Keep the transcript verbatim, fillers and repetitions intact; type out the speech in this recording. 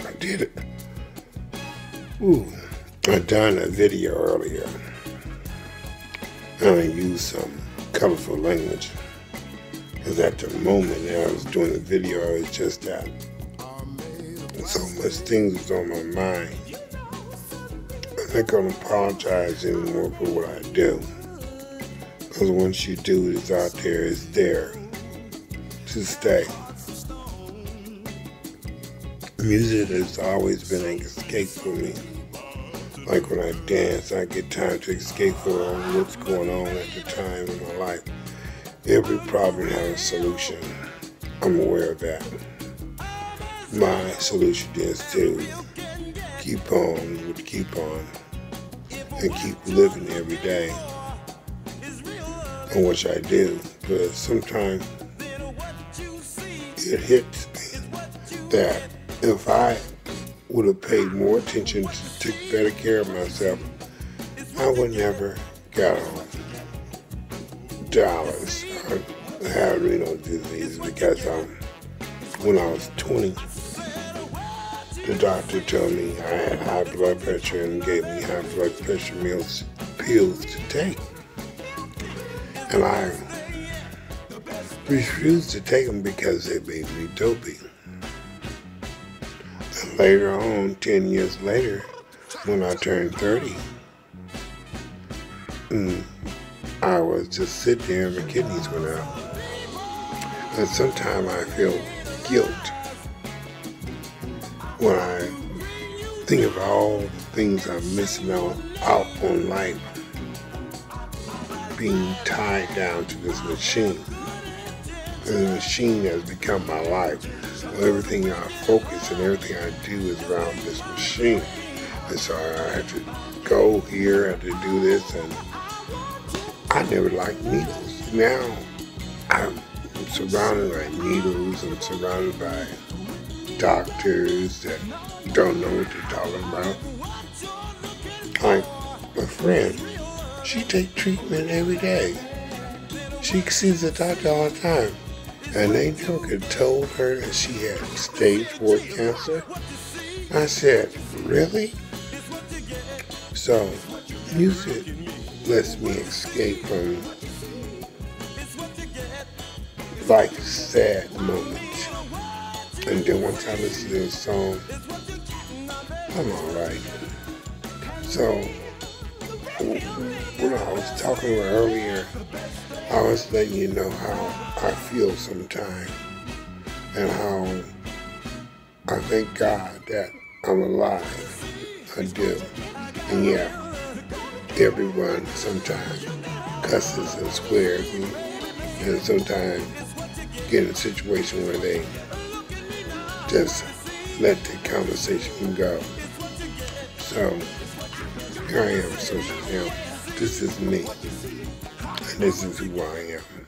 I did it. Ooh, I done a video earlier. And I used some colorful language. Because at the moment that I was doing the video, I was just that. So much things was on my mind. I'm not going to apologize anymore for what I do. Because once you do, it's out there, it's there to stay. Music has always been an escape for me. Like when I dance, I get time to escape from what's going on at the time in my life. Every problem has a solution. I'm aware of that. My solution is to keep on, would keep on, and keep living every day. And which I do, but sometimes it hits me that if I would have paid more attention to take better care of myself, I would never got on dollars. I had renal disease because um, when I was twenty, the doctor told me I had high blood pressure and gave me high blood pressure pills, pills to take. And I refused to take them because they made me dopey. And later on, ten years later, when I turned thirty, mm, I was just sitting there and my kidneys went out. And sometimes I feel guilt when I think of all the things I'm missing out, out on life, being tied down to this machine. And the machine has become my life. Everything I focus and everything I do is around this machine. And so I have to go here, I have to do this, and I never liked needles. Now I'm surrounded by needles, I'm surrounded by doctors that don't know what they're talking about. Like my friend, she takes treatment every day. She sees the doctor all the time. And they never could have told her that she had stage four cancer. I said, really? So, music lets me escape from like sad moments. And then once I listen to a song, I'm alright. So, when I was talking about earlier, I was letting you know how I feel sometimes and how I thank God that I'm alive. I do. And yeah, everyone sometimes cusses and swears me, and sometimes get in a situation where they just let the conversation go. So here I am, Social Jam. This is me, and this is who I am.